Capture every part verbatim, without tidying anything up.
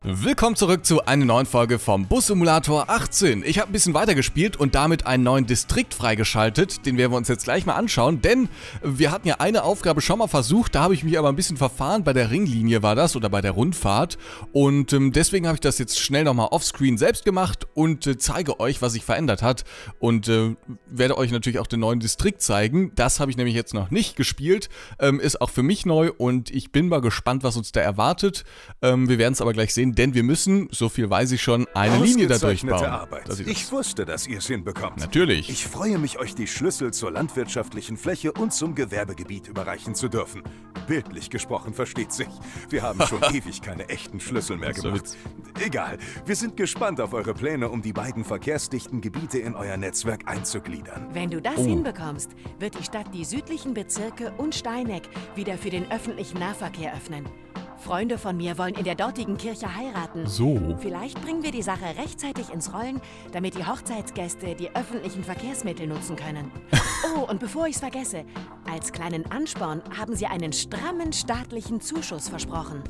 Willkommen zurück zu einer neuen Folge vom Bus Simulator achtzehn. Ich habe ein bisschen weitergespielt und damit einen neuen Distrikt freigeschaltet. Den werden wir uns jetzt gleich mal anschauen, denn wir hatten ja eine Aufgabe schon mal versucht. Da habe ich mich aber ein bisschen verfahren. Bei der Ringlinie war das oder bei der Rundfahrt. Und ähm, deswegen habe ich das jetzt schnell nochmal offscreen selbst gemacht und äh, zeige euch, was sich verändert hat. Und äh, werde euch natürlich auch den neuen Distrikt zeigen. Das habe ich nämlich jetzt noch nicht gespielt. Ähm, ist auch für mich neu und ich bin mal gespannt, was uns da erwartet. Ähm, wir werden es aber gleich sehen. Denn wir müssen, so viel weiß ich schon, eine Linie da durchbauen. Arbeit. Ich, ich wusste, dass ihr es hinbekommt. Natürlich. Ich freue mich, euch die Schlüssel zur landwirtschaftlichen Fläche und zum Gewerbegebiet überreichen zu dürfen. Bildlich gesprochen, versteht sich. Wir haben schon ewig keine echten Schlüssel mehr gemacht. Egal, wir sind gespannt auf eure Pläne, um die beiden verkehrsdichten Gebiete in euer Netzwerk einzugliedern. Wenn du das oh. hinbekommst, wird die Stadt die südlichen Bezirke und Steineck wieder für den öffentlichen Nahverkehr öffnen. Freunde von mir wollen in der dortigen Kirche heiraten. So. Vielleicht bringen wir die Sache rechtzeitig ins Rollen, damit die Hochzeitsgäste die öffentlichen Verkehrsmittel nutzen können. Oh, und bevor ich es vergesse, als kleinen Ansporn haben sie einen strammen staatlichen Zuschuss versprochen.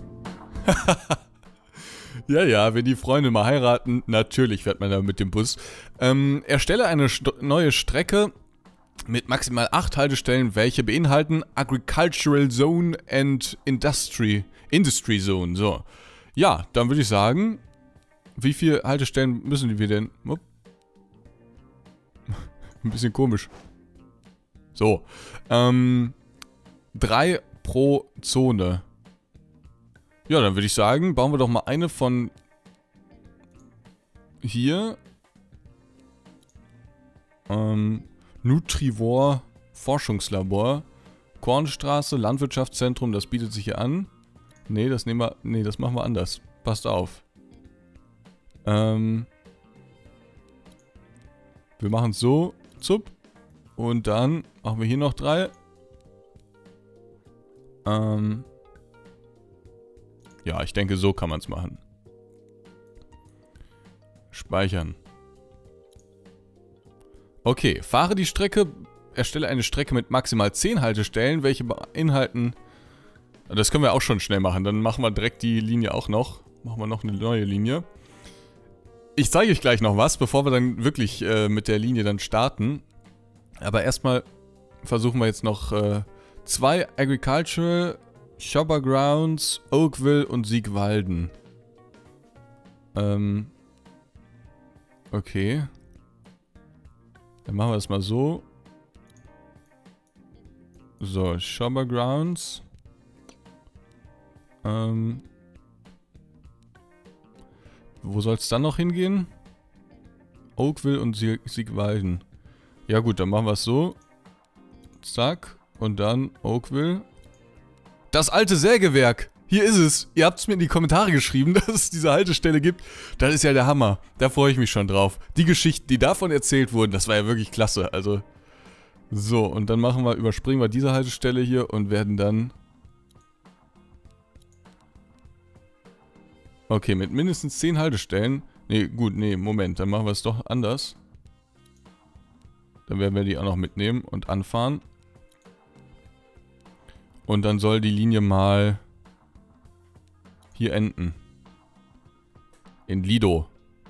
Ja, ja, wenn die Freunde mal heiraten, natürlich fährt man da mit dem Bus. Ähm, erstelle eine st neue Strecke mit maximal acht Haltestellen, welche beinhalten Agricultural Zone and Industry, Industry Zone. So, ja, dann würde ich sagen, wie viele Haltestellen müssen wir denn? Upp. Ein bisschen komisch. So, ähm, drei pro Zone. Ja, dann würde ich sagen, bauen wir doch mal eine von hier. Ähm, Nutrivore Forschungslabor. Kornstraße, Landwirtschaftszentrum, das bietet sich hier an. Nee, das nehmen wir. Nee, das machen wir anders. Passt auf. Ähm. Wir machen es so. Zup. Und dann machen wir hier noch drei. Ähm. Ja, ich denke, so kann man es machen. Speichern. Okay, fahre die Strecke, erstelle eine Strecke mit maximal zehn Haltestellen, welche beinhalten... Das können wir auch schon schnell machen, dann machen wir direkt die Linie auch noch. Machen wir noch eine neue Linie. Ich zeige euch gleich noch was, bevor wir dann wirklich äh, mit der Linie dann starten. Aber erstmal versuchen wir jetzt noch äh, zwei Agricultural, Shopper Grounds, Oakville und Siegwalden. Ähm... Okay. Dann machen wir das mal so. So, Shopper Grounds. Ähm. Wo soll es dann noch hingehen? Oakville und Sieg Siegwalden. Ja gut, dann machen wir es so. Zack. Und dann Oakville. Das alte Sägewerk. Hier ist es. Ihr habt es mir in die Kommentare geschrieben, dass es diese Haltestelle gibt. Das ist ja der Hammer. Da freue ich mich schon drauf. Die Geschichten, die davon erzählt wurden, das war ja wirklich klasse. Also, so, und dann machen wir, überspringen wir diese Haltestelle hier und werden dann... Okay, mit mindestens zehn Haltestellen. Nee, gut, nee, Moment, dann machen wir es doch anders. Dann werden wir die auch noch mitnehmen und anfahren. Und dann soll die Linie mal... hier enden. In Lido.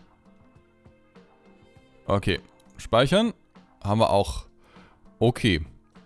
Okay. Speichern. Haben wir auch. Okay.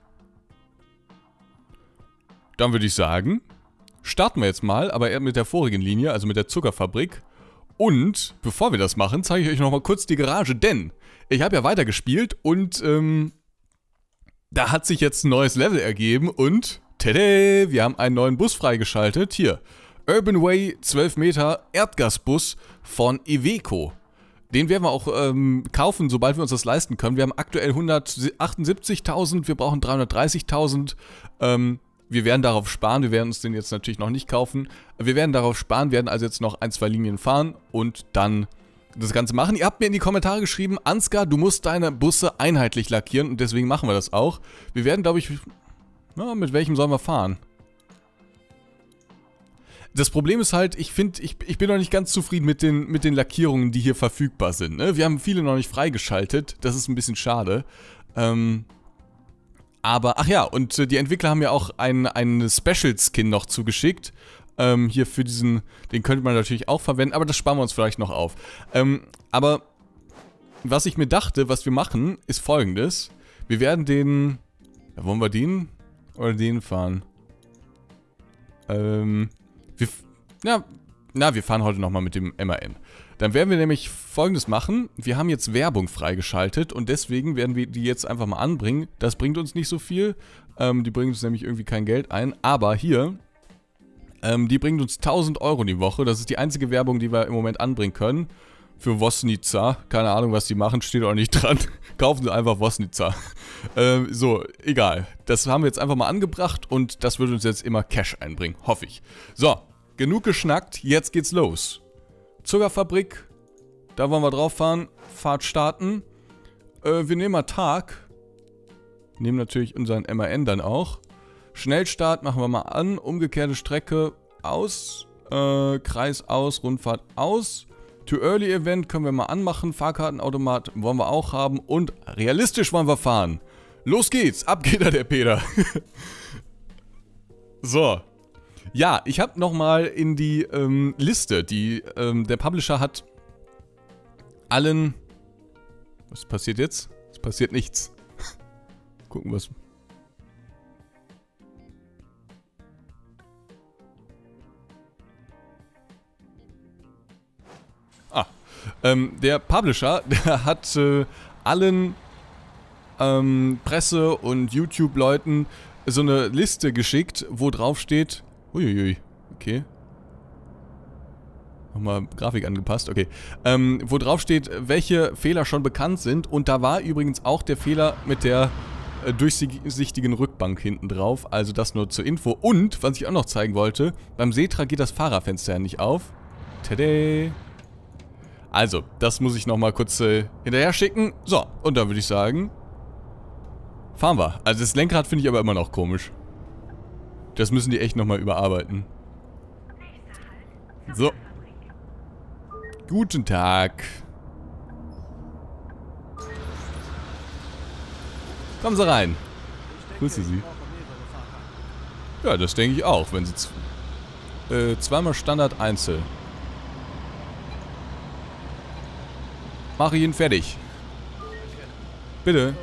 Dann würde ich sagen, starten wir jetzt mal, aber eher mit der vorigen Linie, also mit der Zuckerfabrik. Und, bevor wir das machen, zeige ich euch nochmal kurz die Garage, denn ich habe ja weitergespielt und ähm, da hat sich jetzt ein neues Level ergeben und tada, wir haben einen neuen Bus freigeschaltet. Hier. Urban Way zwölf Meter Erdgasbus von Iveco. Den werden wir auch ähm, kaufen, sobald wir uns das leisten können. Wir haben aktuell hundertachtundsiebzigtausend, wir brauchen dreihundertdreißigtausend. Ähm, wir werden darauf sparen, wir werden uns den jetzt natürlich noch nicht kaufen. Wir werden darauf sparen, werden also jetzt noch ein, zwei Linien fahren und dann das Ganze machen. Ihr habt mir in die Kommentare geschrieben, Ansgar, du musst deine Busse einheitlich lackieren und deswegen machen wir das auch. Wir werden, glaube ich, na, mit welchem sollen wir fahren? Das Problem ist halt, ich finde, ich, ich bin noch nicht ganz zufrieden mit den, mit den Lackierungen, die hier verfügbar sind. Ne? Wir haben viele noch nicht freigeschaltet, das ist ein bisschen schade. Ähm, aber, ach ja, und die Entwickler haben mir auch einen, einen Special-Skin noch zugeschickt. Ähm, hier für diesen, den könnte man natürlich auch verwenden, aber das sparen wir uns vielleicht noch auf. Ähm, aber was ich mir dachte, was wir machen, ist folgendes. Wir werden den, ja, wollen wir den oder den fahren? Ähm, wir, ja, na, wir fahren heute nochmal mit dem M A N. Dann werden wir nämlich Folgendes machen. Wir haben jetzt Werbung freigeschaltet und deswegen werden wir die jetzt einfach mal anbringen. Das bringt uns nicht so viel. Ähm, die bringen uns nämlich irgendwie kein Geld ein. Aber hier, ähm, die bringt uns tausend Euro die Woche. Das ist die einzige Werbung, die wir im Moment anbringen können. Für Wosnica. Keine Ahnung, was die machen. Steht auch nicht dran. Kaufen Sie einfach Wosnica. ähm, so, egal. Das haben wir jetzt einfach mal angebracht und das wird uns jetzt immer Cash einbringen. Hoffe ich. So, genug geschnackt. Jetzt geht's los. Zuckerfabrik, da wollen wir drauf fahren, Fahrt starten. Äh, wir nehmen mal Tag. Nehmen natürlich unseren M A N dann auch. Schnellstart machen wir mal an, umgekehrte Strecke aus, äh, Kreis aus, Rundfahrt aus. Too Early Event können wir mal anmachen, Fahrkartenautomat wollen wir auch haben und realistisch wollen wir fahren. Los geht's, ab geht da der Peter. So. Ja, ich habe nochmal in die ähm, Liste, die ähm, der Publisher hat allen... Was passiert jetzt? Es passiert nichts. Gucken, was... Ah, ähm, der Publisher, der hat äh, allen ähm, Presse- und YouTube-Leuten so eine Liste geschickt, wo drauf steht... Uiuiui, okay. Nochmal Grafik angepasst, okay. Ähm, wo drauf steht, welche Fehler schon bekannt sind. Und da war übrigens auch der Fehler mit der äh, durchsichtigen Rückbank hinten drauf. Also das nur zur Info. Und, was ich auch noch zeigen wollte, beim Setra geht das Fahrerfenster ja nicht auf. Tada! Also, das muss ich nochmal kurz äh, hinterher schicken. So, und dann würde ich sagen, fahren wir. Also das Lenkrad finde ich aber immer noch komisch. Das müssen die echt nochmal überarbeiten. So. Guten Tag. Kommen Sie rein. Grüße Sie. Ja, das denke ich auch, wenn Sie äh, zweimal Standard Einzel. Mache ich ihn fertig. Bitte.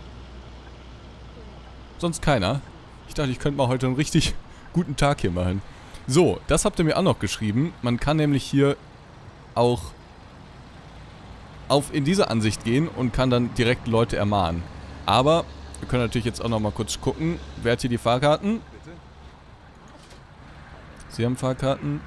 Sonst keiner. Ich dachte, ich könnte mal heute einen richtig guten Tag hier machen. So, das habt ihr mir auch noch geschrieben. Man kann nämlich hier auch auf in diese Ansicht gehen und kann dann direkt Leute ermahnen. Aber wir können natürlich jetzt auch noch mal kurz gucken. Wer hat hier die Fahrkarten? Sie haben Fahrkarten.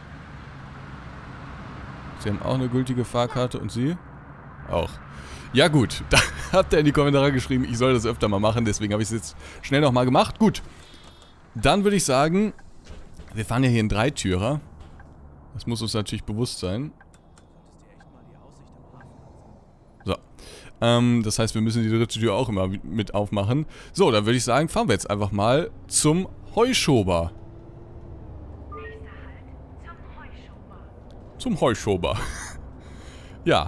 Sie haben auch eine gültige Fahrkarte und Sie? Auch. Ja gut, da habt ihr in die Kommentare geschrieben, ich soll das öfter mal machen, deswegen habe ich es jetzt schnell nochmal gemacht. Gut. Dann würde ich sagen, wir fahren ja hier einen Dreitürer. Das muss uns natürlich bewusst sein. So. Ähm, das heißt, wir müssen die dritte Tür auch immer mit aufmachen. So, dann würde ich sagen, fahren wir jetzt einfach mal zum Heuschober. Zum Heuschober. Ja.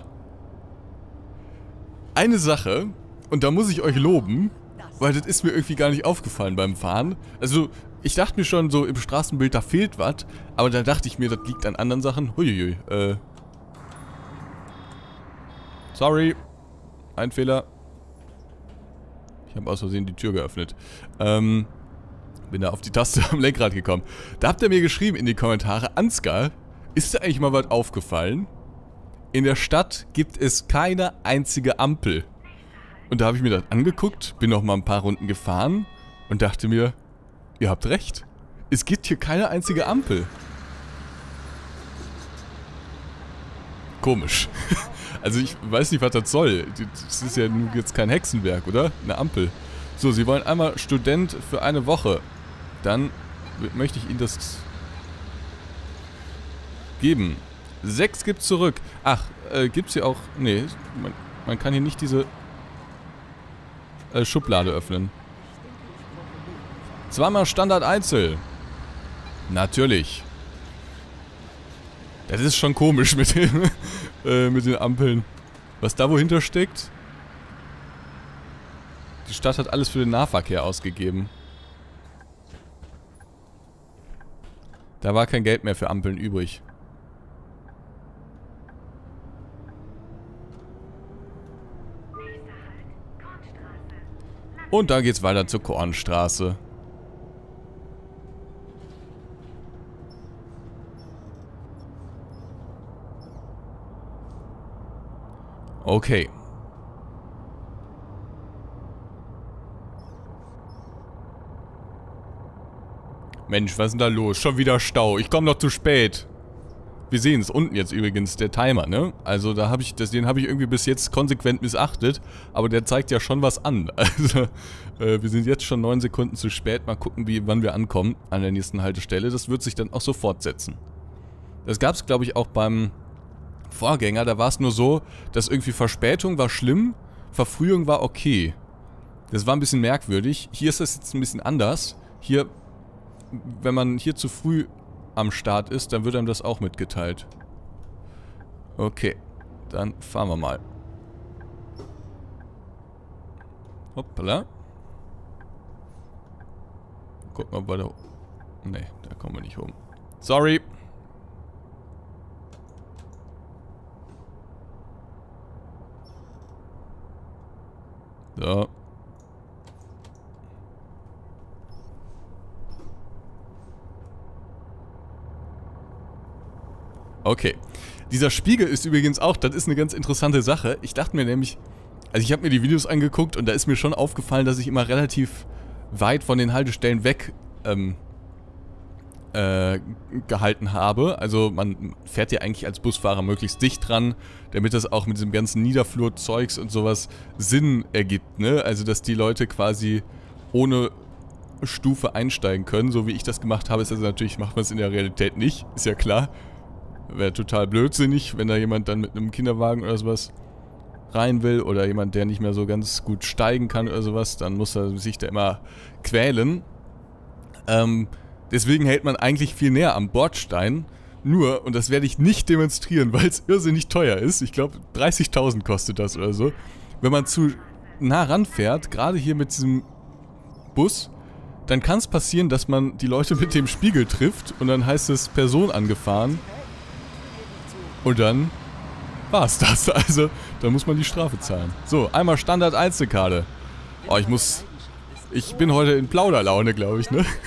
Eine Sache, und da muss ich euch loben, weil das ist mir irgendwie gar nicht aufgefallen beim Fahren. Also, ich dachte mir schon so, im Straßenbild, da fehlt was. Aber da dachte ich mir, das liegt an anderen Sachen. Huiuiui, äh. Sorry. Ein Fehler. Ich habe aus Versehen die Tür geöffnet. Ähm, bin da auf die Taste am Lenkrad gekommen. Da habt ihr mir geschrieben in die Kommentare, Ansgar, ist dir eigentlich mal was aufgefallen? In der Stadt gibt es keine einzige Ampel. Und da habe ich mir das angeguckt, bin noch mal ein paar Runden gefahren und dachte mir, ihr habt recht. Es gibt hier keine einzige Ampel. Komisch. Also ich weiß nicht, was das soll. Das ist ja nun jetzt kein Hexenwerk, oder? Eine Ampel. So, Sie wollen einmal Student für eine Woche. Dann möchte ich Ihnen das geben. Sechs gibt's zurück. Ach, äh, gibt's hier auch... Nee, man, man kann hier nicht diese äh, Schublade öffnen. Zweimal Standard Einzel. Natürlich. Das ist schon komisch mit den, äh, mit den Ampeln. Was da wohinter steckt? Die Stadt hat alles für den Nahverkehr ausgegeben. Da war kein Geld mehr für Ampeln übrig. Und da geht's weiter zur Kornstraße. Okay. Mensch, was ist denn da los? Schon wieder Stau. Ich komme noch zu spät. Wir sehen es unten jetzt übrigens, der Timer, ne? Also da habe ich, das, den habe ich irgendwie bis jetzt konsequent missachtet, aber der zeigt ja schon was an. Also äh, wir sind jetzt schon neun Sekunden zu spät. Mal gucken, wie, wann wir ankommen an der nächsten Haltestelle. Das wird sich dann auch so fortsetzen. Das gab es, glaube ich, auch beim Vorgänger. Da war es nur so, dass irgendwie Verspätung war schlimm, Verfrühung war okay. Das war ein bisschen merkwürdig. Hier ist das jetzt ein bisschen anders. Hier, wenn man hier zu früh am Start ist, dann wird einem das auch mitgeteilt. Okay, dann fahren wir mal. Hoppala. Gucken wir, ob wir da... Ne, da kommen wir nicht hoch. Sorry. So. Okay. Dieser Spiegel ist übrigens auch, das ist eine ganz interessante Sache. Ich dachte mir nämlich, also ich habe mir die Videos angeguckt und da ist mir schon aufgefallen, dass ich immer relativ weit von den Haltestellen weg ähm, äh, gehalten habe. Also man fährt ja eigentlich als Busfahrer möglichst dicht dran, damit das auch mit diesem ganzen Niederflurzeugs und sowas Sinn ergibt, ne? Also dass die Leute quasi ohne Stufe einsteigen können, so wie ich das gemacht habe. Ist also natürlich, macht man es in der Realität nicht, ist ja klar. Wäre total blödsinnig, wenn da jemand dann mit einem Kinderwagen oder sowas rein will oder jemand, der nicht mehr so ganz gut steigen kann oder sowas, dann muss er sich da immer quälen. Ähm, deswegen hält man eigentlich viel näher am Bordstein. Nur, und das werde ich nicht demonstrieren, weil es irrsinnig teuer ist, ich glaube dreißigtausend kostet das oder so, wenn man zu nah ranfährt, gerade hier mit diesem Bus, dann kann es passieren, dass man die Leute mit dem Spiegel trifft und dann heißt es Person angefahren. Und dann war's das. Also, da muss man die Strafe zahlen. So, einmal Standard-Einzelkarte. Oh, ich muss... Ich bin heute in Plauderlaune, glaube ich, ne?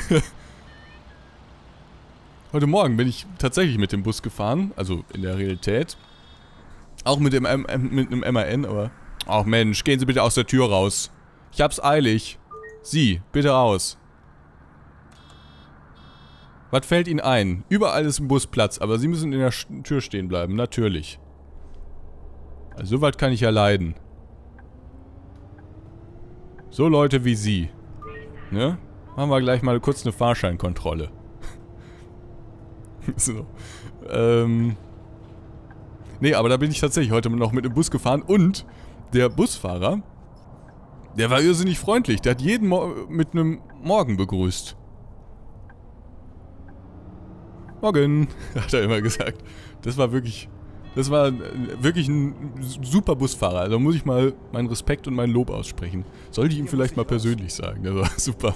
Heute Morgen bin ich tatsächlich mit dem Bus gefahren. Also, in der Realität. Auch mit dem M mit einem M A N, aber... Ach Mensch, gehen Sie bitte aus der Tür raus. Ich hab's eilig. Sie, bitte raus. Was fällt Ihnen ein? Überall ist ein Busplatz, aber Sie müssen in der Tür stehen bleiben, natürlich. Also so weit kann ich ja leiden. So Leute wie Sie. Ne? Machen wir gleich mal kurz eine Fahrscheinkontrolle. So. Ähm. Nee, aber da bin ich tatsächlich heute noch mit dem Bus gefahren und der Busfahrer, der war irrsinnig freundlich. Der hat jeden Mo mit einem Morgen begrüßt. Morgen, hat er immer gesagt. Das war wirklich, das war wirklich ein super Busfahrer. Also muss ich mal meinen Respekt und meinen Lob aussprechen. Sollte ich ihm vielleicht mal persönlich sagen. Das war super.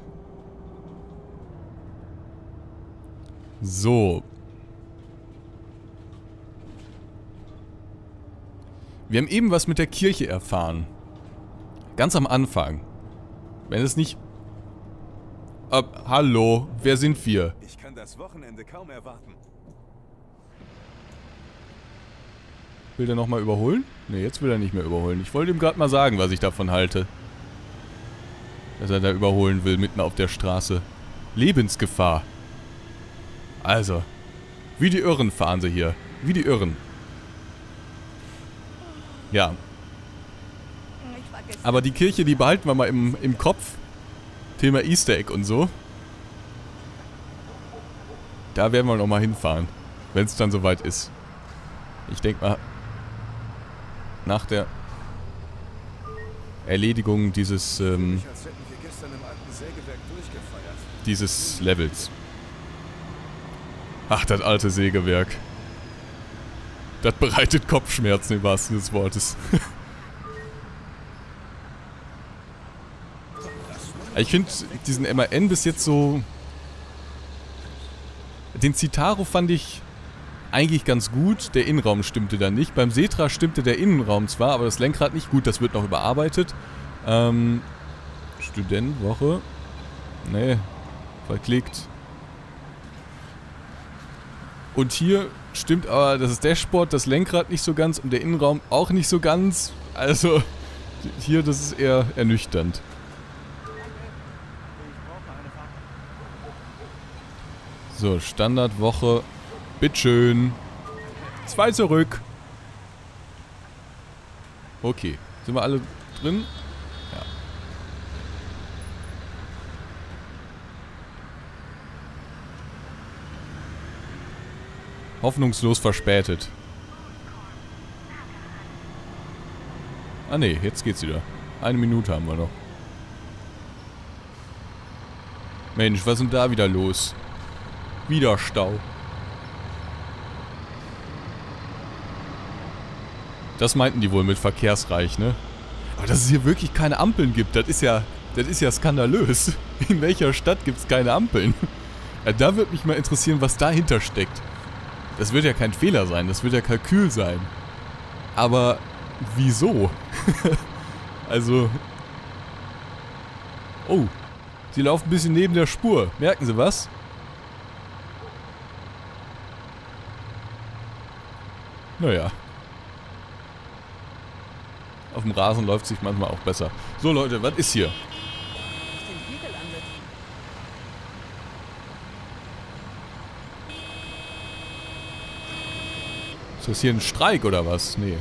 So. Wir haben eben was mit der Kirche erfahren. Ganz am Anfang. Wenn es nicht... Uh, hallo, wer sind wir? Ich kann das Wochenende kaum erwarten. Will der nochmal überholen? Ne, jetzt will er nicht mehr überholen. Ich wollte ihm gerade mal sagen, was ich davon halte. Dass er da überholen will, mitten auf der Straße. Lebensgefahr. Also, wie die Irren fahren sie hier. Wie die Irren. Ja. Aber die Kirche, die behalten wir mal im, im Kopf. Thema Easter Egg und so. Da werden wir nochmal hinfahren. Wenn es dann soweit ist. Ich denke mal, nach der Erledigung dieses, ähm, dieses Levels. Ach, das alte Sägewerk. Das bereitet Kopfschmerzen im wahrsten des Wortes. Ich finde diesen M A N bis jetzt so Den Citaro fand ich eigentlich ganz gut. Der Innenraum stimmte da nicht. Beim Setra stimmte der Innenraum zwar, aber das Lenkrad nicht gut. Das wird noch überarbeitet. Ähm, Studentwoche. Nee, verklickt. Und hier stimmt aber das Dashboard, das Lenkrad nicht so ganz und der Innenraum auch nicht so ganz. Also hier, das ist eher ernüchternd. So, Standardwoche. Bitteschön. Zwei zurück. Okay. Sind wir alle drin? Ja. Hoffnungslos verspätet. Ah ne, jetzt geht's wieder. Eine Minute haben wir noch. Mensch, was ist denn da wieder los? Wieder Stau. Das meinten die wohl mit verkehrsreich, ne? Aber dass es hier wirklich keine Ampeln gibt, das ist ja, das ist ja skandalös. In welcher Stadt gibt es keine Ampeln? Ja, da würde mich mal interessieren, was dahinter steckt. Das wird ja kein Fehler sein, das wird ja Kalkül sein. Aber wieso? Also... Oh, sie laufen ein bisschen neben der Spur. Merken Sie was? Naja. Auf dem Rasen läuft sich manchmal auch besser. So Leute, was ist hier? Ist das hier ein Streik oder was? Nee.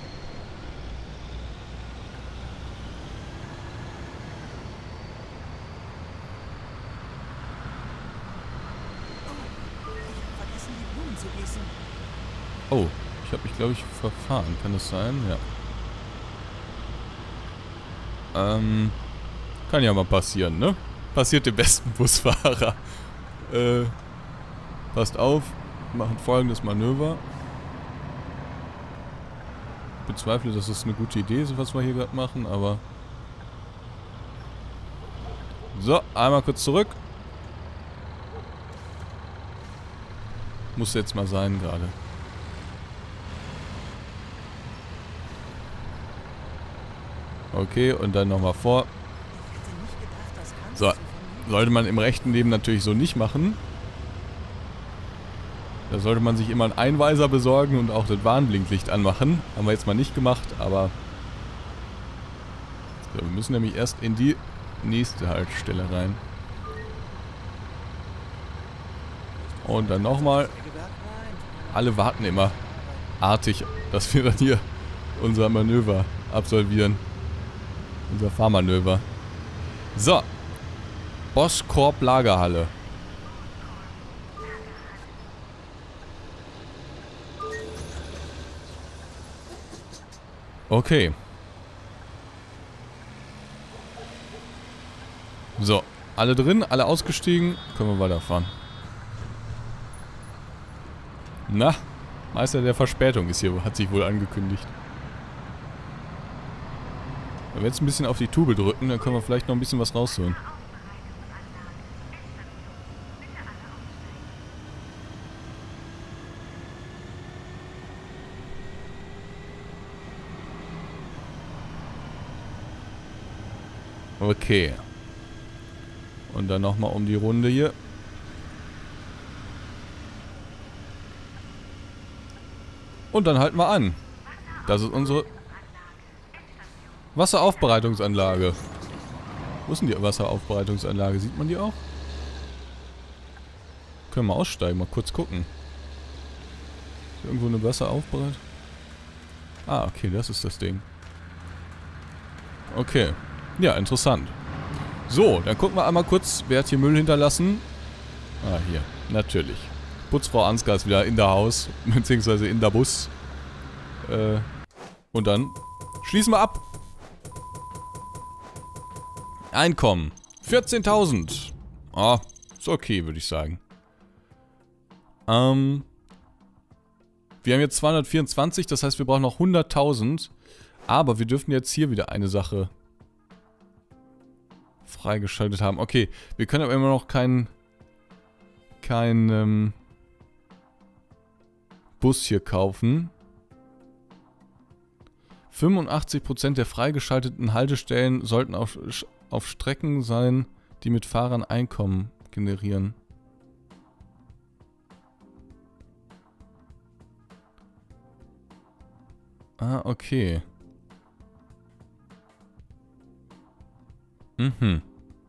Oh, ich habe mich glaube ich verfahren. Kann das sein? Ja. Ähm, kann ja mal passieren, ne? Passiert dem besten Busfahrer. Äh, passt auf, machen folgendes Manöver. Ich bezweifle, dass es eine gute Idee ist, was wir hier gerade machen, aber... So, einmal kurz zurück. Muss jetzt mal sein gerade. Okay, und dann nochmal vor. So, sollte man im rechten Leben natürlich so nicht machen. Da sollte man sich immer einen Einweiser besorgen und auch das Warnblinklicht anmachen. Haben wir jetzt mal nicht gemacht, aber... So, wir müssen nämlich erst in die nächste Haltestelle rein. Und dann nochmal. Alle warten immer artig, dass wir dann hier unser Manöver absolvieren. Unser Fahrmanöver. So. Bosskorb Lagerhalle. Okay. So. Alle drin, alle ausgestiegen. Können wir weiterfahren. Na, Meister der Verspätung ist hier, hat sich wohl angekündigt. Wenn wir jetzt ein bisschen auf die Tube drücken, dann können wir vielleicht noch ein bisschen was rausholen. Okay. Und dann nochmal um die Runde hier. Und dann halten wir an. Das ist unsere Wasseraufbereitungsanlage. Wo ist denn die Wasseraufbereitungsanlage? Sieht man die auch? Können wir aussteigen, mal kurz gucken. Ist irgendwo eine Wasseraufbereitung? Ah, okay, das ist das Ding. Okay. Ja, interessant. So, dann gucken wir einmal kurz, wer hat hier Müll hinterlassen? Ah, hier. Natürlich. Putzfrau Ansgar ist wieder in der Haus, beziehungsweise in der Bus. Äh, und dann schließen wir ab. Einkommen. vierzehntausend. Ah, ist okay, würde ich sagen. Ähm, wir haben jetzt zweihundertvierundzwanzig, das heißt, wir brauchen noch hunderttausend. Aber wir dürfen jetzt hier wieder eine Sache freigeschaltet haben. Okay, wir können aber immer noch kein... kein, ähm... Bus hier kaufen. fünfundachtzig Prozent der freigeschalteten Haltestellen sollten auf, auf Strecken sein, die mit Fahrern Einkommen generieren. Ah, okay. Mhm.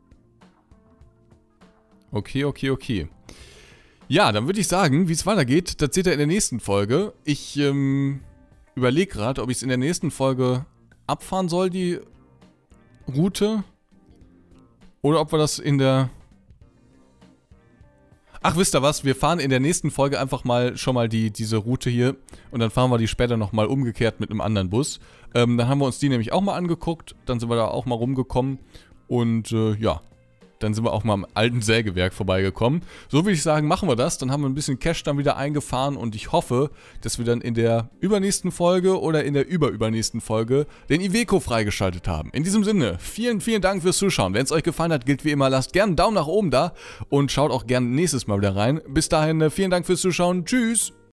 Okay, okay, okay. Ja, dann würde ich sagen, wie es weitergeht, das seht ihr in der nächsten Folge. Ich ähm, überlege gerade, ob ich es in der nächsten Folge abfahren soll, die Route. Oder ob wir das in der... Ach, wisst ihr was? Wir fahren in der nächsten Folge einfach mal schon mal die, diese Route hier. Und dann fahren wir die später nochmal umgekehrt mit einem anderen Bus. Ähm, dann haben wir uns die nämlich auch mal angeguckt. Dann sind wir da auch mal rumgekommen. Und äh, ja, dann sind wir auch mal am alten Sägewerk vorbeigekommen. So würde ich sagen, machen wir das. Dann haben wir ein bisschen Cash dann wieder eingefahren. Und ich hoffe, dass wir dann in der übernächsten Folge oder in der überübernächsten Folge den Iveco freigeschaltet haben. In diesem Sinne, vielen, vielen Dank fürs Zuschauen. Wenn es euch gefallen hat, gilt wie immer, lasst gerne einen Daumen nach oben da. Und schaut auch gerne nächstes Mal wieder rein. Bis dahin, vielen Dank fürs Zuschauen. Tschüss!